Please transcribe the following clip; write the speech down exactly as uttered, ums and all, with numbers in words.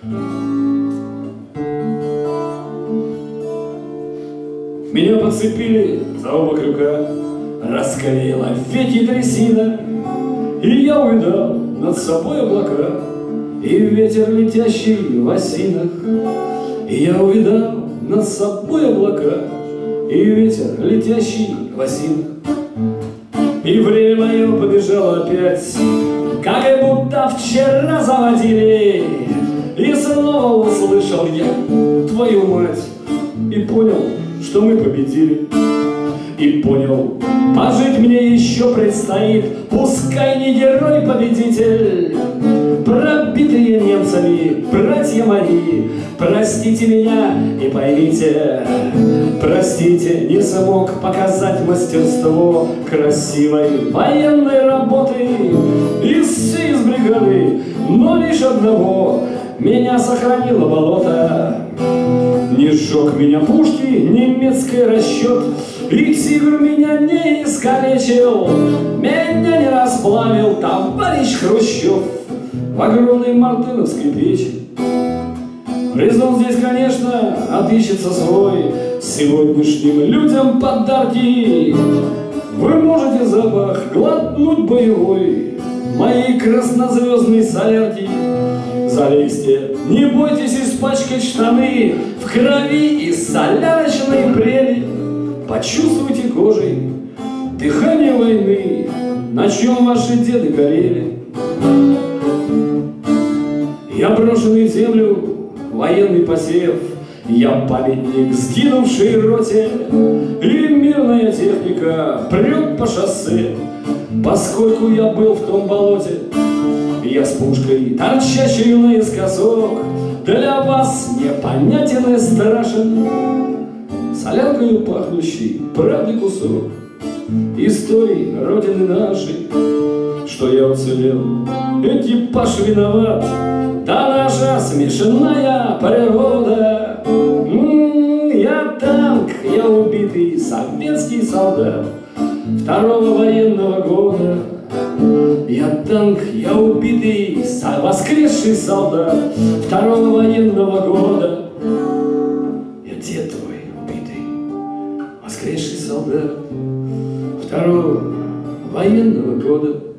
Меня подцепили за оба крюка, раскалила веки трясина, и я увидал над собой облака и ветер, летящий в осинах. И я увидал над собой облака и ветер, летящий в осинах. И время мое побежало опять, как и будто вчера заводили. И снова услышал я твою мать и понял, что мы победили. И понял, пожить мне еще предстоит, пускай не герой-победитель. Пробитые немцами братья мои, простите меня и поймите, простите, не смог показать мастерство красивой военной работы из всей из бригады, но лишь одного меня сохранило болото. Не сжег меня пушки, немецкий расчет, и тигр меня не искалечил, меня не расплавил товарищ Хрущев в огромной мартыновской печи. Резон здесь, конечно, отыщется свой, сегодняшним людям подарки. Вы можете запах глотнуть боевой моей краснозвездной солярки. Залезьте, не бойтесь испачкать штаны в крови и солярочной прели. Почувствуйте кожей дыхание войны, на чем ваши деды горели. Я брошенный в землю военный посев, я памятник сгинувшей роте, и мирная техника прет по шоссе, поскольку я был в том болоте. Я с пушкой, торчащей наискосок, для вас непонятен и страшен, солянкою пахнущий правды кусок истории родины нашей. Что я уцелел, экипаж виноват, да наша смешанная природа. М-м, я танк, я убитый советский солдат второго военного года. Я танк, я убитый, воскресший солдат второго военного года. Я дед твой убитый, воскресший солдат второго военного года.